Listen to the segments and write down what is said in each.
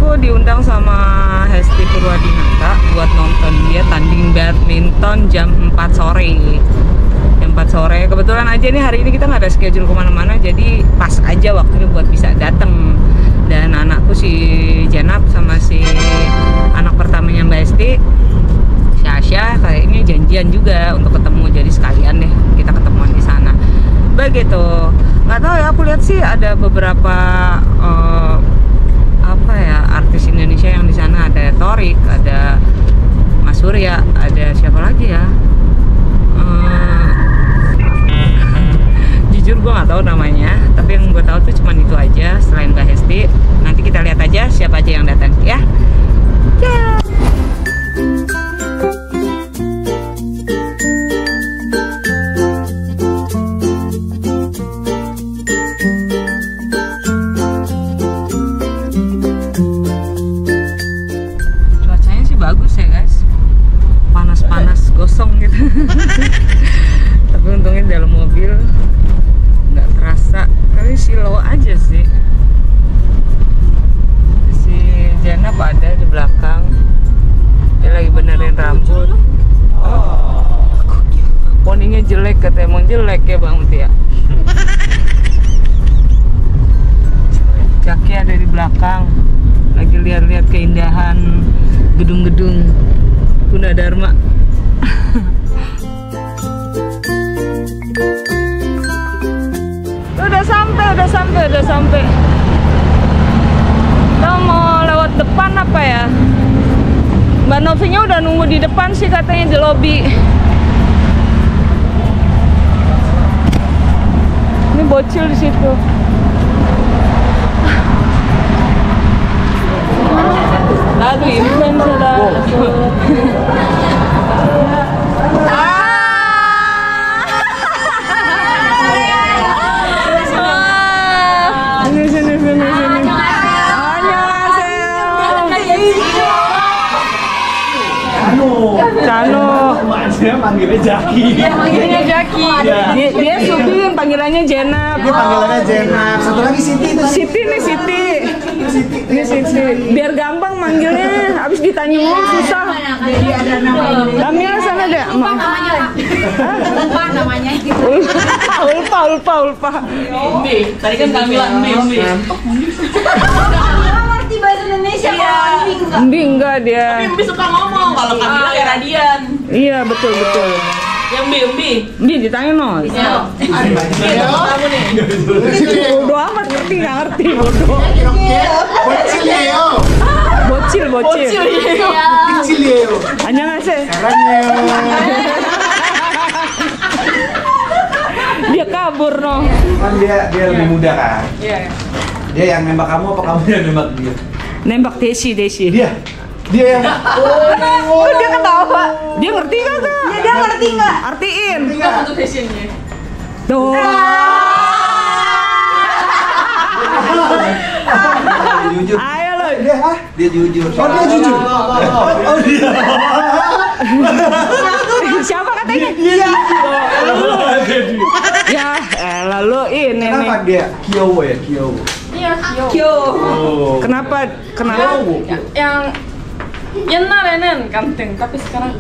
aku diundang sama Hesti Purwadinata buat nonton dia tanding badminton jam 4 sore. Jam 4 sore. Kebetulan aja nih hari ini kita nggak ada schedule kemana-mana, jadi pas aja waktunya buat bisa dateng. Dan anakku si Jenab sama si anak pertamanya Mbak Hesti, si Asya, kayaknya janjian juga untuk ketemu. Jadi sekalian deh kita ketemuan di sana. Begitu. Nggak tahu ya, aku lihat sih ada beberapa artis Indonesia yang di sana. Ada Torik, ada Mas Surya, ada siapa lagi ya? Jujur gue nggak tahu namanya, tapi yang gue tahu tuh cuma itu aja. Selain Mbak Hesti, nanti kita lihat aja siapa aja yang datang ya. Bagus ya guys, panas-panas gosong gitu. Tapi untungnya dalam mobil nggak terasa, kali silau aja sih. Si Jenab ada di belakang, dia lagi benerin rambut. Poninya jelek, katanya emang jelek ya Bang Mutia. Jaki ada di belakang, lagi lihat-lihat keindahan gedung-gedung Gunadarma. Udah sampai. Kita mau lewat depan apa ya? Mbak Novinya udah nunggu di depan sih katanya di lobi. Ini bocil di situ. Lalu influencer sudah. Sini. Cano. Dia panggilnya Jaki. Panggilnya Jaki. Dia Supin, panggilannya Jenab. Dia panggilannya Jenab. Satu lagi Siti itu. Siti. Ini Siti. Biar gampang manggilnya. Abis ditanya mulu susah. Jadi ada nama ini. Kamila sana deh. Ulfa namanya. Ulfa. Umbi. Tadi kan Kamila Umbi. Ngerti bahasa Indonesia kalau Umbi enggak dia. Tapi Umbi suka ngomong. Kalau Kamila ya Radian. Iya betul. Yang Umbi. Umbi ditanya no. Iya. Kamu nih. Bodoh amat, ngerti bodoh. Bocil Leo. Bocil. Kecil Leo. Annyeonghaseyo. Dia kabur no. Kan dia lebih muda kan. Iya. Dia yang nembak kamu apa kamu yang nembak dia? Nembak Desi. Dia yang. Oh, dia ketawa. Dia ngerti kagak? Ya, dia ngerti nggak? Artiin. Enggak untuk fashionnya. Tuh. Jujur. Ayo lo. Dia jujur. Oh dia jujur. Oh dia. Siapa katanya? Dia. Ya, lalu ini Kenapa nih. dia Kyowo ya? Kyowo. Iya, Kyo. Oh. Kenapa? Yang 옛날에는 ganteng, tapi sekarang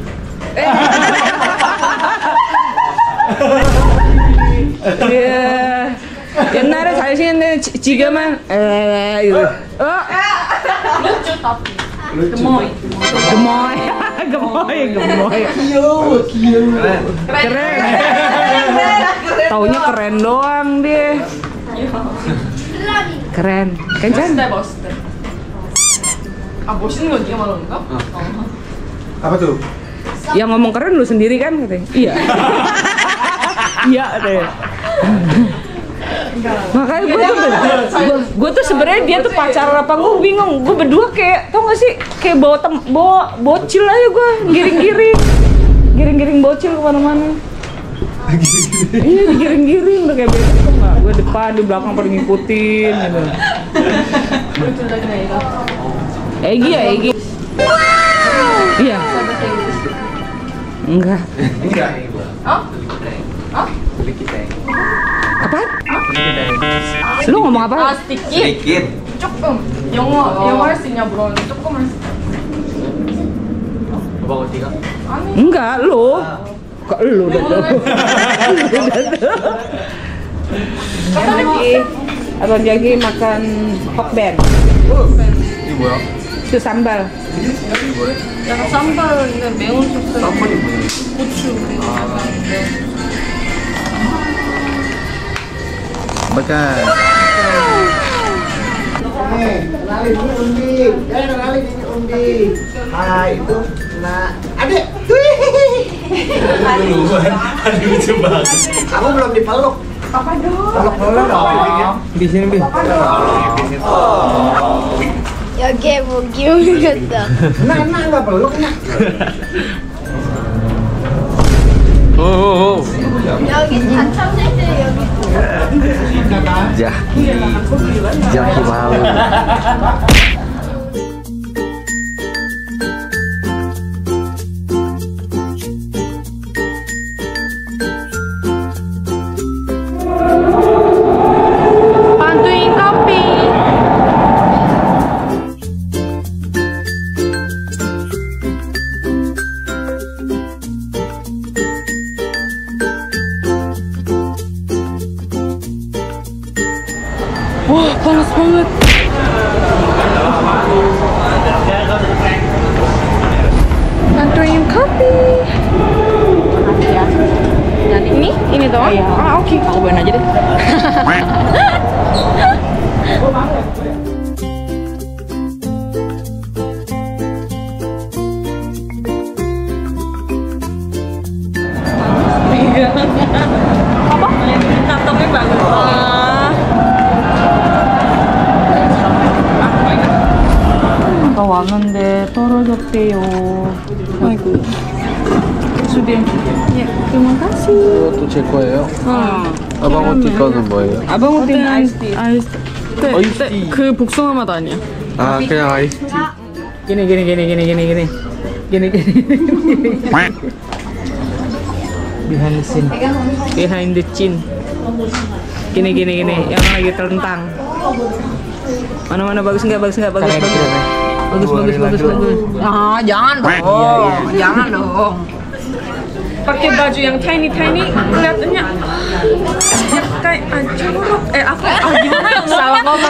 Iya. 옛날에 잘생겼는데 지금은 이거. lucu tapi Lucu. gemoy. Gemoy. Kyowo. Keren. Taunya keren doang dia. Keren. Kencan. 멋있대. 아 멋있는 건 네가 말하는 건가? Apa tuh? Yang ngomong keren lu sendiri kan katanya. Iya. Iya katanya. Makanya gue tuh sebenarnya dia tuh pacaran apa gue bingung. Gue berdua kayak tau gak sih kayak bawa bocil aja gue giring bocil kemana-mana. Iya digiring udah kayak bebek tuh nggak. Gue depan di belakang pada ngikutin gitu. Egi. Iya. Enggak. Apa? Lu ngomong apa? sedikit. 조금 영어 할 수 있냐 물었는데 조금 할 수 있어. Abang Otika? Enggak, lu. Kok lu dah tuh? Abang Jagi makan hokben. Ini 뭐야? Itu sambal. Ini boleh? 약간 쌈발인데 매운 소스. 쌈발이 뭐야? 고추 그리고 약간 Makan. Kenalin ini Undi. Kenalin ini Undi. Hai, itu nah adik. Aduh, lucu banget. Kamu belum dipeluk. Papa dong. Peluk dong. Di sini, Bi. 여기에 뭐 기울였다. Nah, enggak peluk, nah. Oh. 여기 다 참새들 여기. Jaki malu. Bantuin kopi. Wah, panas banget. Bantuin kopi. Dan ini doang? Iya. Ah, oke. Aku bawain aja deh. Apa? Kantongnya bagus. 아까 왔는데 떨어졌대요. 아이고. 수빈. 예, terima kasih. 이것도 제 거예요? 아방 오티카는 뭐예요? Abang mau tinggal ice tea. 아이스. 아이스티. 그 복숭아 맛 아니야? 아, 그냥 아이스티. Gini. Behind the scene. Behind the chin. Gini. Yang lagi terentang. Mana bagus nggak? Bagus. Ah, jangan dong. Jangan dong. Pakai baju yang tiny kelihatannya kayak jorok. Apa? Gimana ya? Salah ngomong.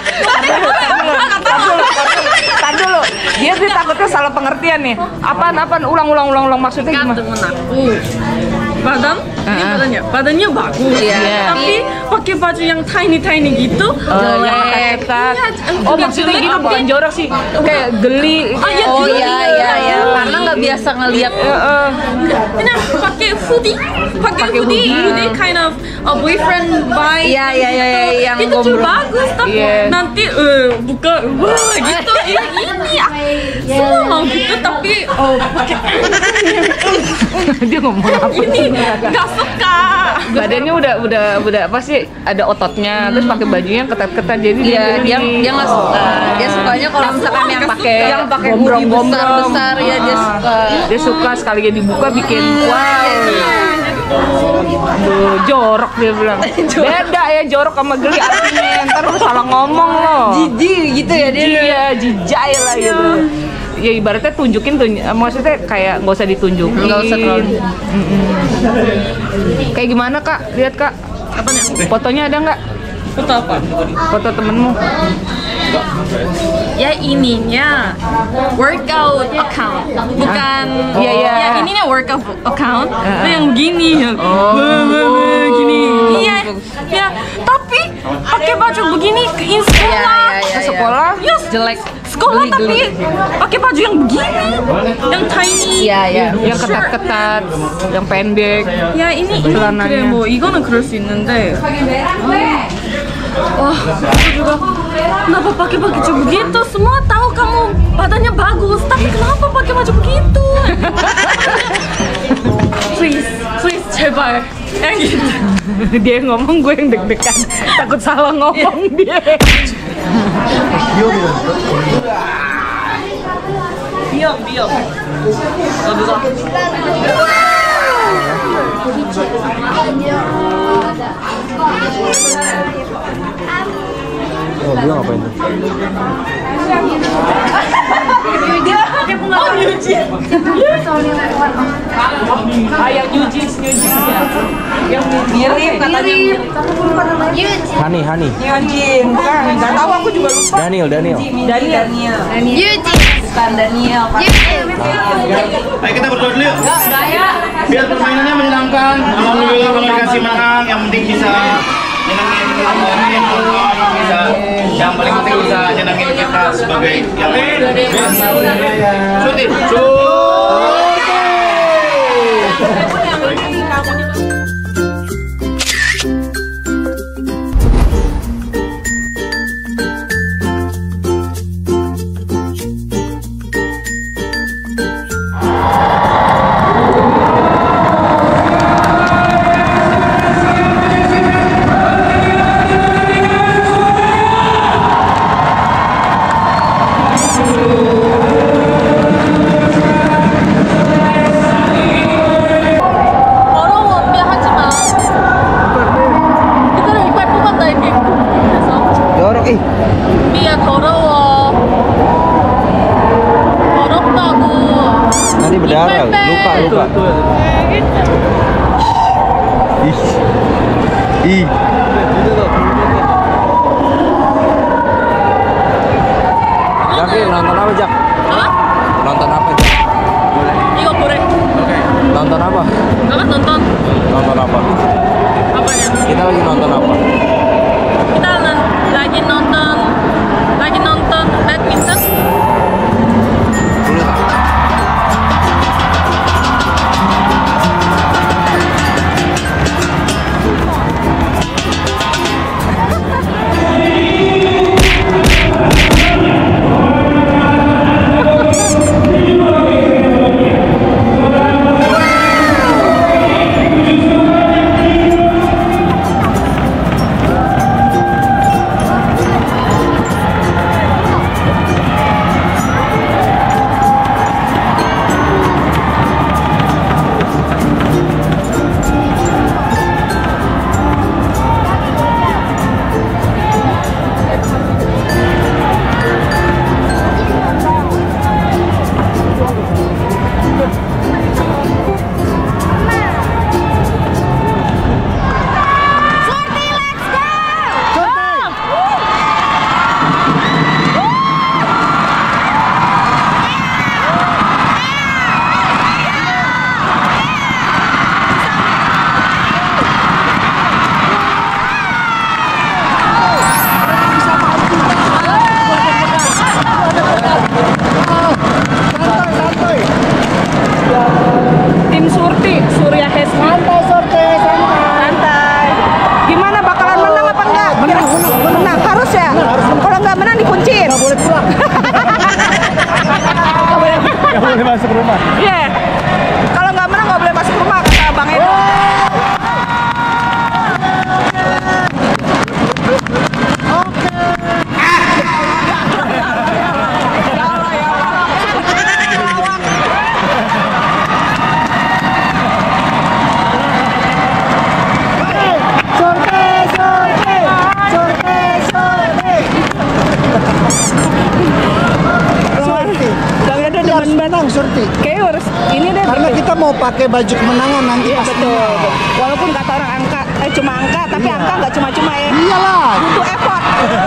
Tar dulu. Dia takutnya salah pengertian nih. Apaan? Ulang maksudnya gimana? Dengan aku badan, ini badannya bagus. Iya. Tapi pakai baju yang tiny gitu. Jelek. Oh, maksudnya gitu bukan jorok sih. Kayak geli. Oh iya. Karena nggak biasa ngeliat. Kena pakai hoodie kind of a boyfriend vibe. Iya, yang itu tuh gombrong. bagus tapi Iya. nanti buka gitu ini semua mau gitu tapi pakai Dia ngomong apa? ini nggak suka. Badannya udah apa sih? Ada ototnya, terus pakai bajunya ketat-ketat jadi Dia nggak suka. Dia sukanya kalau misalkan yang pakai gombrong-gombrong besar ya dia suka. Dia suka sekali dibuka bikin wow. Aduh, jorok dia bilang. Beda ya jorok sama geli artinya. Ntar lu salah ngomong lo. Jijik gitu ya dia. Iya, jijai lah gitu. Ya ibaratnya maksudnya kayak nggak usah ditunjukin. Nggak usah terlalu. Kayak gimana Kak? Lihat Kak. Apanya? Fotonya ada nggak? Foto apa? Foto temenmu. Ya ininya workout account bukan Iya. ya ininya workout account itu yang begini ya gini iya ya tapi pakai baju begini ke sekolah Iya. Sekolah yes Jelek. sekolah tapi pakai baju yang begini yang tiny Iya. yang ketat-ketat, yang pendek. ya ini celananya. 그래 뭐 이거는 그럴 수 있는데 wah aku juga kenapa pakai baju begitu semua tahu kamu badannya bagus tapi kenapa pakai baju begitu please 제발 yang gitu Dia ngomong gue yang deg-degan, takut salah ngomong dia. 비염 Oh, dia ngapain tuh? Yang Yujis ya. Yang mirip katanya. Hani. Yujin, bukan. Nggak tahu, aku juga lupa. Daniel. Yuji. Bukan Daniel. Ayo kita berdoa dulu yuk. Biar permainannya menyenangkan. Alhamdulillah kalau dikasih menang, yang penting bisa nyenangin bisa. Yang paling penting bisa nyenangin kita sebagai yang lain. Suti. Nanti berdarah, luka. Ih. Jaki, nonton apa, Jak? Nonton apa, Jak? Igo boleh. Nonton apa? Kakak nonton Nonton apa? apa ya? Kita lagi nonton apa? Kita lagi nonton badminton. Masuk rumah. Iya. Kalau nggak menang nggak boleh masuk rumah kata Bang Edo. Menang Surti. Kayaknya harus ini deh. Karena kita mau pakai baju kemenangan nanti pas Betul. Walaupun kata orang angka, cuma angka, tapi angka nggak cuma-cuma ya. Iyalah. Butuh effort.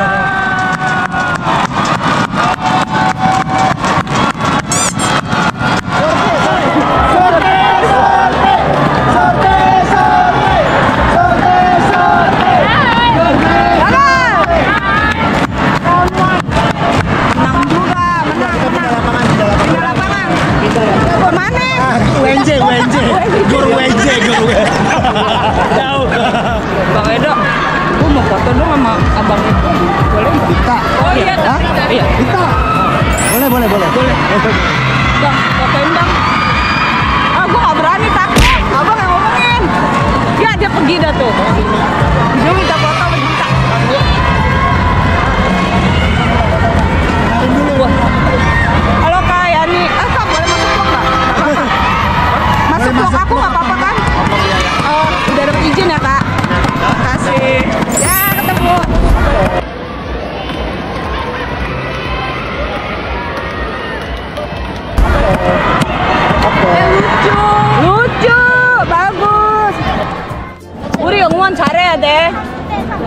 Jauh. Bang Edo, gue mau foto dong sama abang itu. Boleh nggak? Kita. Oh iya, iya. Kita. Boleh. Bang, fotoin bang. Ah, gue nggak berani, takut. Abang yang ngomongin. Ya, dia pergi dah tuh. Dia minta foto, minta. Halo Kak Yani. Kak, boleh masuk vlog nggak? Masuk vlog aku nggak apa-apa kan?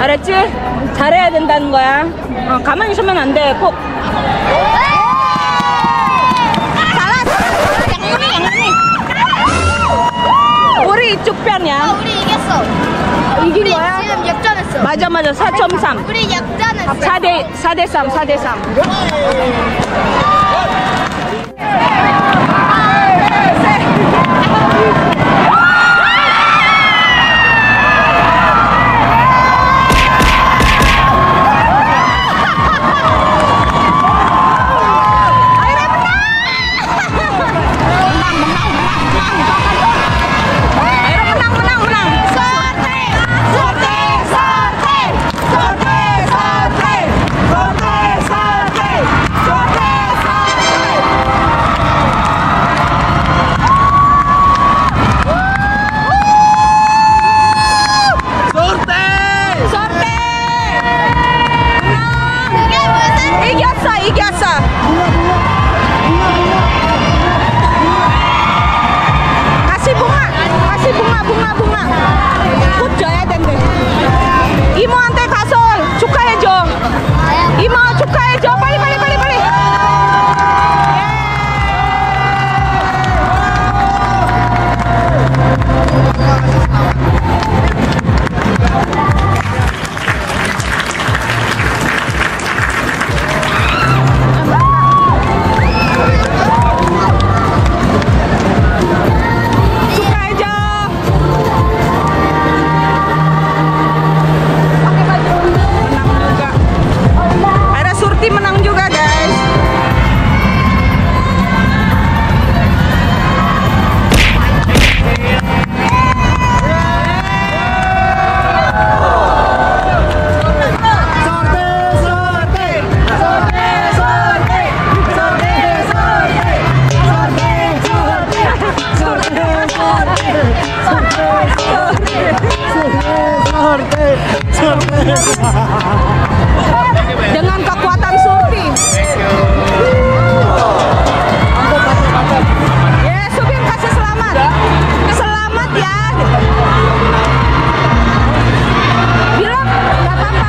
알았지? 잘해야 된다는 거야. 가만히 있으면 안 돼. 꼭. 잘했어. 우리 이쪽 편이야. 우리 이겼어. 이긴 우리 거야? 지금 역전했어. 맞아 4.3. 우리 역전했어. 4대 3. 이겼어. kasih bunga. 꽃 줘야 된대. 이모한테 가서 축하해줘. 이모 축하해줘. 빨리. menang juga guys. Dengan kekuatan Surti. Ya, Subin kasih selamat. Selamat ya. Bilang nggak apa-apa.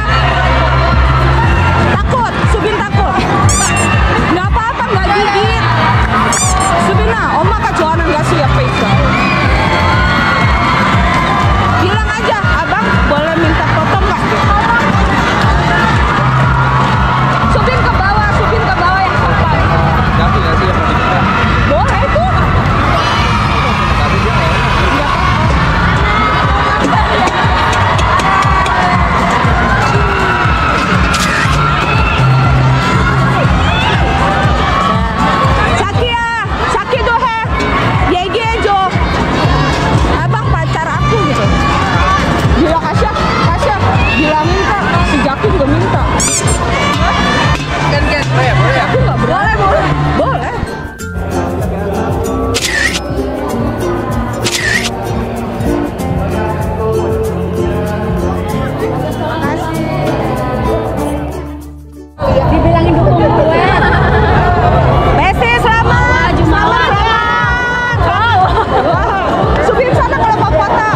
Takut, Subin takut. Nggak apa-apa, nggak gigit. Subin nah, oma kejualan nggak sih ya Pesa. Bilang aja, abang boleh minta foto nggak? Subin ke bawah yang sopan. Jatuh nggak sih yang mau diminta? Boleh tuh. Tapi dia nggak Saki tuh he, Yegi Jo, abang pacar aku gitu. Bila Kasya, bila minta, si Jaki juga minta. Aku nggak boleh. Boleh. Dibilangin dukung gue. Besi selamat. Selamat. Subin sana kalau mau foto.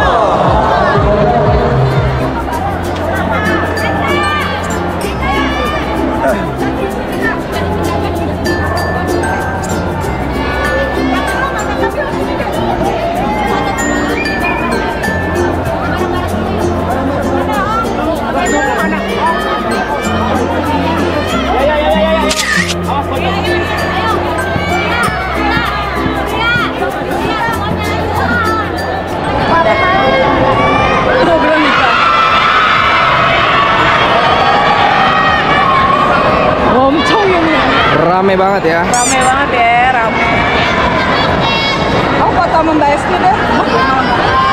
rame banget ya. Rame. Kamu foto sama Mbak Esti deh.